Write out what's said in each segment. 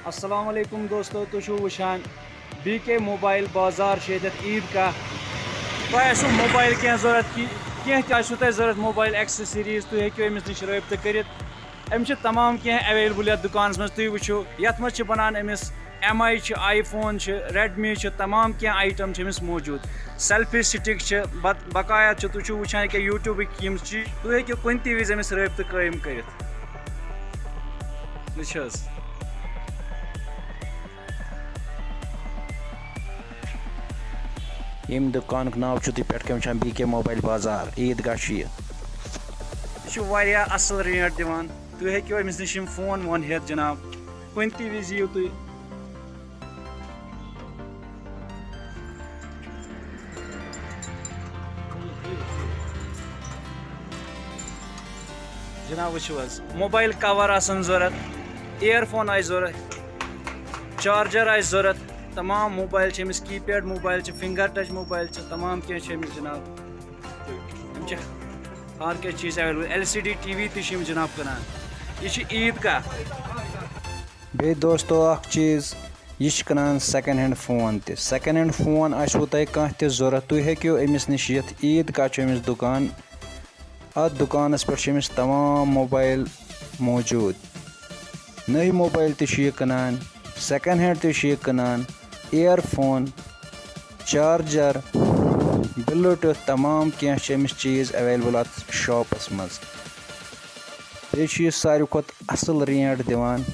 अस्सलाम वालेकुम दोस्तों, तुम वुचान BK मोबाइल बाजार ईदगाह तो मोबाइल क्या जरूरत क्या जरूरत मोबाइल एक्सेसरीज तुम हेको अमिस नश रब्त कर तमाम क्या अवेलेबल ये दुकान मज तुम वो ये बनान अमिस MI iPhone Redmi तमाम क्या आइटम अमिस मौजूद सेल्फी स्टिक बकाया तुम वुचान क्या यूट्यूब यम चीज तुम हेको कुन विज अमिस रब्त कायम कर यम दुकान नाव पे BK मोबाइल बाजार ईदगाह यह असल रेट दिवान तुम हेको अमिस नश फोन वोन हेत जनाब कुन विज यू तुम जनाब वो मोबाइल कवर आसन जरूरत ईयरफोन आ जरूरत चार्जर आ जरूरत तमाम mobile keypad mobile finger touch mobile तमाम क्या जनाब हर क्या चीज़ अवेलेबल LCD TV तम जनाब कनान यह ईदगाह बे दोस्तों अख चीज़ यह कनान second hand phone second hand phone आसो तुह कह जरूरत तुम हेको अमिस नश ईदगाह अमिस दुकान अत दुकानस पे तमाम मोबाइल मौजूद नई मोबाइल कनान सेकेंड हैंड कनान ईयरफोन चार्जर ब्लूटूथ तमाम क्या चीज़ अवेलेबल अत शॉपस मज बे सारी खुद असल रेट दिवान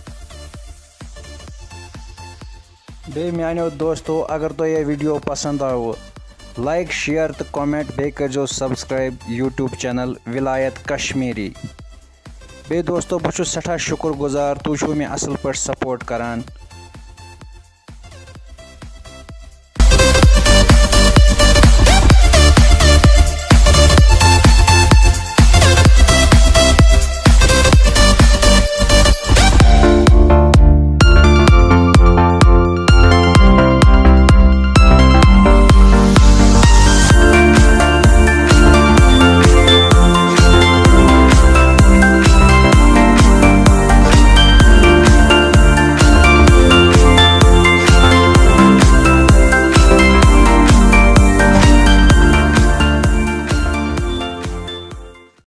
बे मानो दोस्तों अगर तो यह वीडियो पसंद आओ लाइक शेयर तो कमेंट बे कर सब्सक्राइब यूट्यूब चैनल विलायत कश्मीरी बे दोस्तों बहुत सठा शुक्र गुजार तुम मे असल पे सपोर्ट करान।